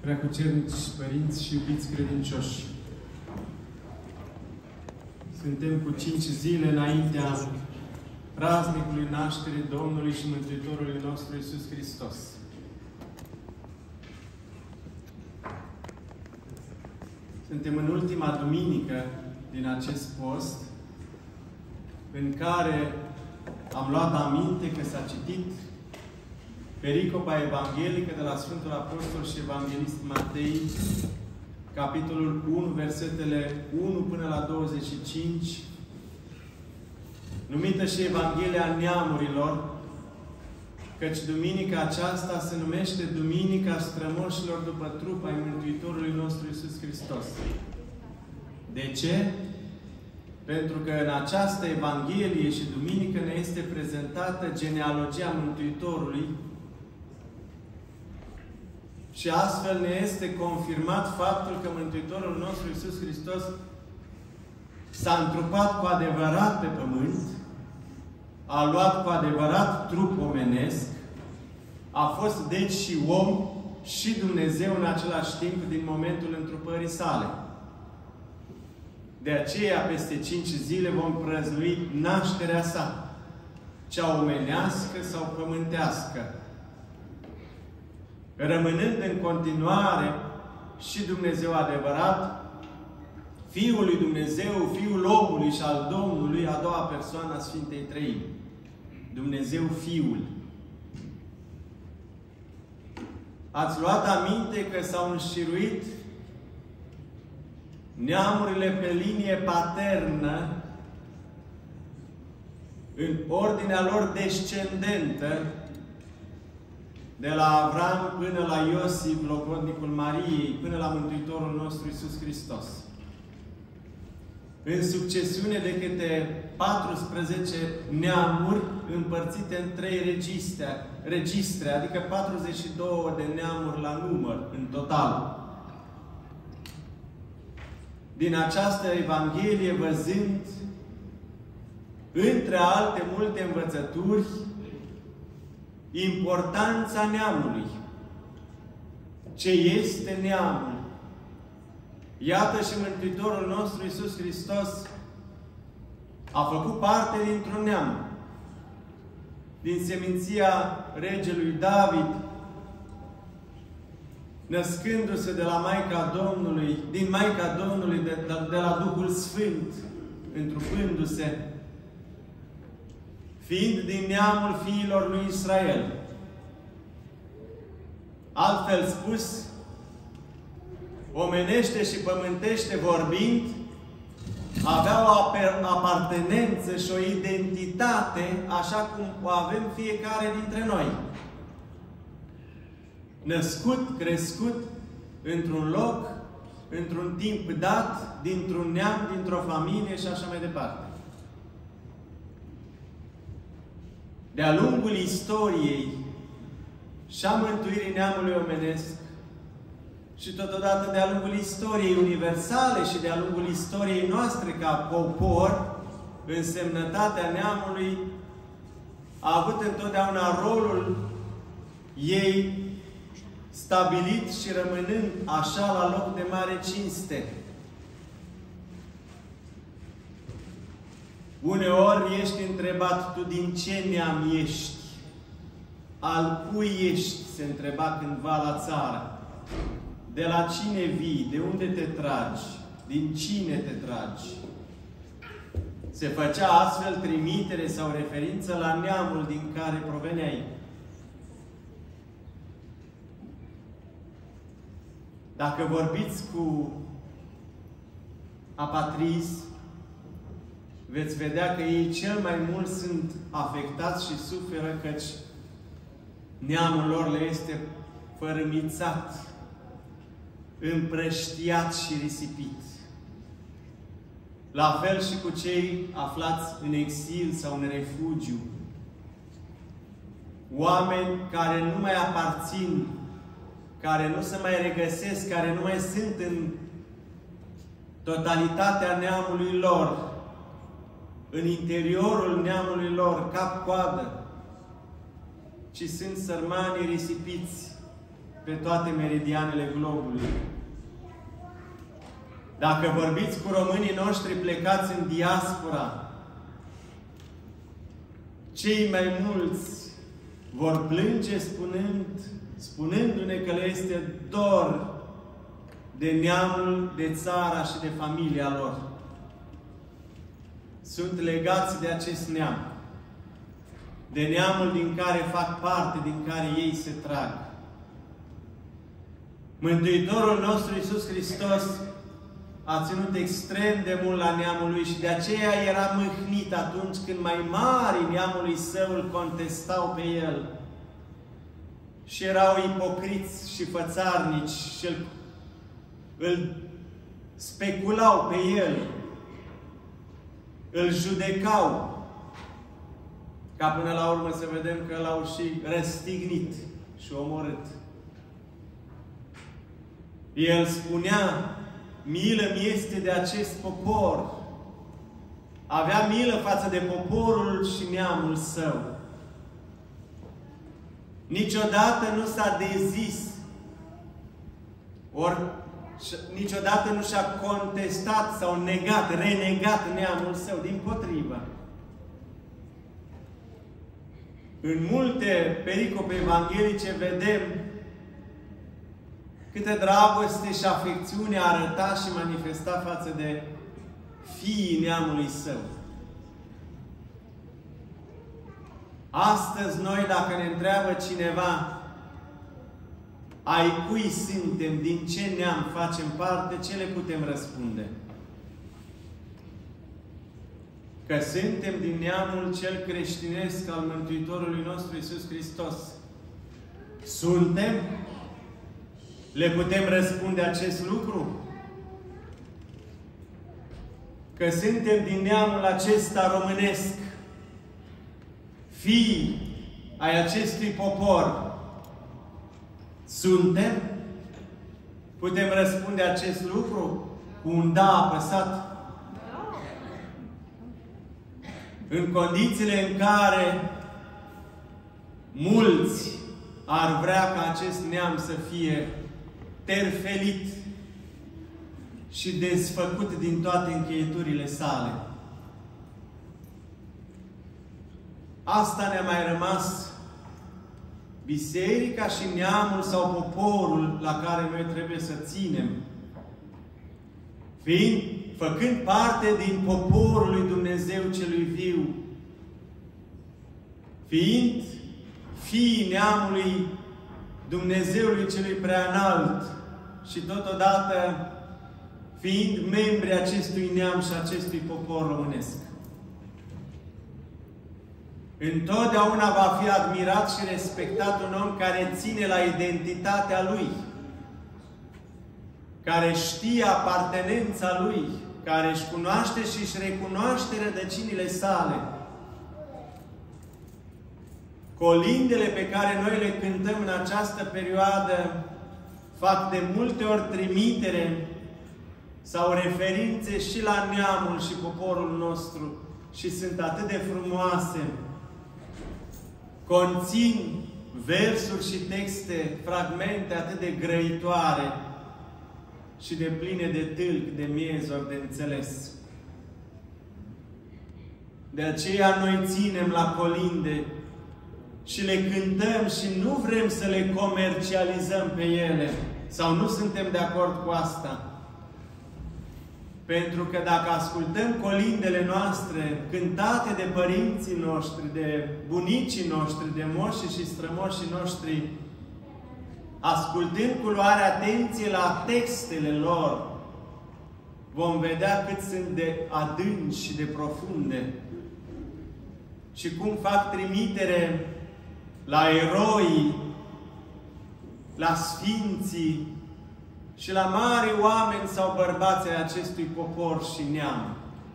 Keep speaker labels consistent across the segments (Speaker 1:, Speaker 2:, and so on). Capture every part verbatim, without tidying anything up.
Speaker 1: Preacucernici părinți și iubiți credincioși, suntem cu cinci zile înaintea praznicului nașterii Domnului și Mântuitorului nostru Iisus Hristos. Suntem în ultima duminică din acest post, în care am luat aminte că s-a citit pericopa evanghelică de la Sfântul Apostol și Evanghelist Matei, capitolul unu, versetele unu până la douăzeci și cinci, numită și Evanghelia Neamurilor, căci duminica aceasta se numește Duminica Strămoșilor după trup ai Mântuitorului nostru Iisus Hristos. De ce? Pentru că în această Evanghelie și duminică ne este prezentată genealogia Mântuitorului și astfel ne este confirmat faptul că Mântuitorul nostru Iisus Hristos s-a întrupat cu adevărat pe pământ, a luat cu adevărat trup omenesc, a fost deci și om și Dumnezeu în același timp din momentul întrupării sale. De aceea, peste cinci zile vom prăzui nașterea sa, cea omenească sau pământească, rămânând în continuare și Dumnezeu adevărat, Fiul lui Dumnezeu, Fiul omului și al Domnului, a doua persoană a Sfintei Treimi. Dumnezeu Fiul. Ați luat aminte că s-au înșiruit neamurile pe linie paternă în ordinea lor descendentă, de la Avram până la Iosif, logodnicul Mariei, până la Mântuitorul nostru Iisus Hristos. În succesiune de câte paisprezece neamuri împărțite în trei registre, registre, adică patruzeci și două de neamuri la număr, în total. Din această Evanghelie, văzând, între alte multe învățături, importanța neamului. Ce este neamul? Iată și Mântuitorul nostru Iisus Hristos a făcut parte dintr-un neam. Din seminția regelui David, născându-se de la Maica Domnului, din Maica Domnului, de, de, de la Duhul Sfânt, întrupându-se, fiind din neamul fiilor lui Israel. Altfel spus, omenește și pământește vorbind, avea o apartenență și o identitate așa cum o avem fiecare dintre noi. Născut, crescut, într-un loc, într-un timp dat, dintr-un neam, dintr-o familie și așa mai departe. De-a lungul istoriei și a mântuirii neamului omenesc și totodată de-a lungul istoriei universale și de-a lungul istoriei noastre ca popor, însemnătatea neamului a avut întotdeauna rolul ei stabilit și rămânând așa la loc de mare cinste. Uneori ești întrebat, tu din ce neam ești? Al cui ești? Se întreba cândva la țară. De la cine vii? De unde te tragi? Din cine te tragi? Se făcea astfel trimitere sau referință la neamul din care proveneai. Dacă vorbiți cu apatrizi, veți vedea că ei cel mai mult sunt afectați și suferă, căci neamul lor le este fărâmițat, împrăștiat și risipit. La fel și cu cei aflați în exil sau în refugiu. Oameni care nu mai aparțin, care nu se mai regăsesc, care nu mai sunt în totalitatea neamului lor, în interiorul neamului lor, cap-coadă, ci sunt sărmanii risipiți pe toate meridianele globului. Dacă vorbiți cu românii noștri plecați în diaspora, cei mai mulți vor plânge spunând, spunându-ne că le este dor de neamul, de țara și de familia lor. Sunt legați de acest neam, de neamul din care fac parte, din care ei se trag. Mântuitorul nostru Iisus Hristos a ținut extrem de mult la neamul lui și de aceea era mâhnit atunci când mai mari neamului său îl contestau pe el. Și erau ipocriți și fățarnici și îl, îl speculau pe el, îl judecau, ca până la urmă să vedem că l-au și răstignit și omorât. El spunea: milă mi este de acest popor. Avea milă față de poporul și neamul său. Niciodată nu s-a dezis, ori niciodată nu și-a contestat sau negat, renegat neamul său, dimpotrivă. În multe pericope evanghelice vedem câtă dragoste și afecțiune arăta și manifesta față de fiii neamului său. Astăzi noi, dacă ne întreabă cineva ai cui suntem, din ce neam facem parte, ce le putem răspunde? Că suntem din neamul cel creștinesc al Mântuitorului nostru Iisus Hristos. Suntem? Le putem răspunde acest lucru? Că suntem din neamul acesta românesc, fii ai acestui popor. Suntem? Putem răspunde acest lucru cu un da apăsat? În condițiile în care mulți ar vrea ca acest neam să fie terfelit și desfăcut din toate încheieturile sale. Asta ne-a mai rămas biserica și neamul sau poporul la care noi trebuie să ținem. Fiind, făcând parte din poporul lui Dumnezeu celui viu, fiind fiii neamului Dumnezeului celui preanalt și totodată fiind membri acestui neam și acestui popor românesc. Întotdeauna va fi admirat și respectat un om care ține la identitatea lui, care știe apartenența lui, care își cunoaște și își recunoaște rădăcinile sale. Colindele pe care noi le cântăm în această perioadă fac de multe ori trimitere sau referințe și la neamul și poporul nostru și sunt atât de frumoase. Conțin versuri și texte, fragmente atât de grăitoare și de pline de tâlc, de miezori, de înțeles. De aceea noi ținem la colinde și le cântăm și nu vrem să le comercializăm pe ele. Sau nu suntem de acord cu asta. Pentru că dacă ascultăm colindele noastre, cântate de părinții noștri, de bunicii noștri, de moșii și strămoșii noștri, ascultând cu luare atenție la textele lor, vom vedea cât sunt de adânci și de profunde și cum fac trimitere la eroi, la sfinții și la mari oameni sau bărbați ai acestui popor și neam.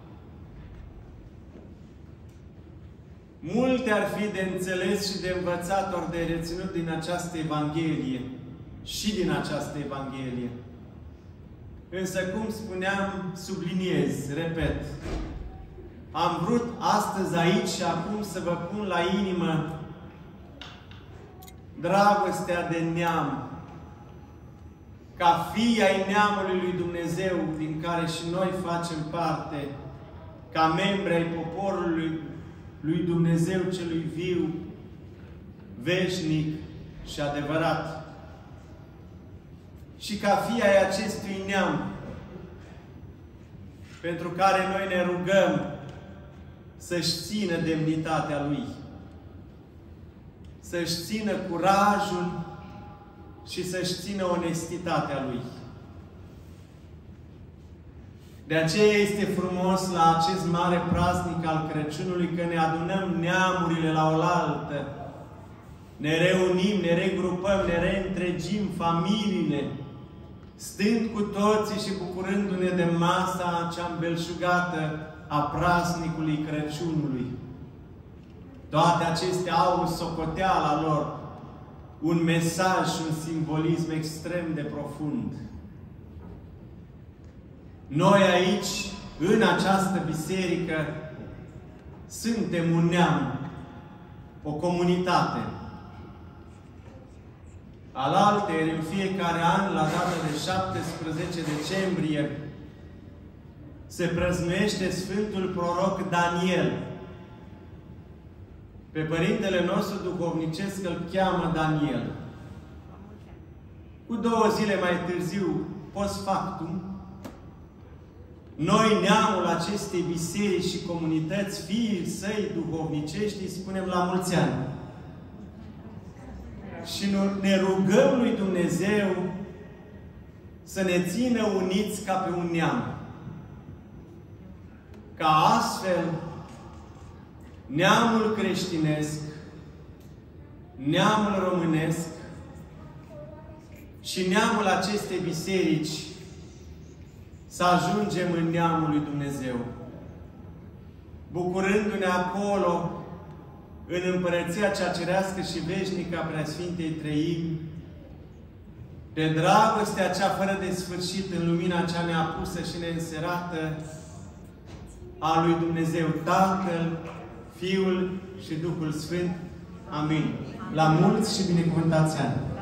Speaker 1: Multe ar fi de înțeles și de învățat ori de reținut din această Evanghelie și din această Evanghelie. Însă, cum spuneam, subliniez, repet, am vrut astăzi aici și acum să vă pun la inimă dragostea de neam ca fii ai neamului lui Dumnezeu, din care și noi facem parte, ca membri ai poporului lui Dumnezeu celui viu, veșnic și adevărat. Și ca fii ai acestui neam, pentru care noi ne rugăm să-și țină demnitatea Lui, să-și țină curajul și să-și țină onestitatea Lui. De aceea este frumos la acest mare praznic al Crăciunului că ne adunăm neamurile la oaltă, ne reunim, ne regrupăm, ne reîntregim familiile, stând cu toții și bucurându-ne de masa cea îmbelșugată a praznicului Crăciunului. Toate acestea au în socoteala lor un mesaj și un simbolism extrem de profund. Noi aici, în această biserică, suntem un neam, o comunitate. Alaltăieri, în fiecare an, la data de șaptesprezece decembrie, se prăznuiește Sfântul Proroc Daniel. Pe Părintele nostru duhovnicesc îl cheamă Daniel. Cu două zile mai târziu, post factum, noi, neamul acestei biserici și comunități, fiii săi duhovnicești, îi spunem la mulți ani. Și ne rugăm lui Dumnezeu să ne țină uniți ca pe un neam. Ca astfel, neamul creștinesc, neamul românesc și neamul acestei biserici să ajungem în neamul lui Dumnezeu, bucurându-ne acolo, în împărăția cea cerească și veșnică a Preasfintei Treimi, de dragostea cea fără de sfârșit în lumina cea neapusă și neînserată a lui Dumnezeu Tatăl, Fiul și Duhul Sfânt. Amin. La mulți și binecuvântați ani!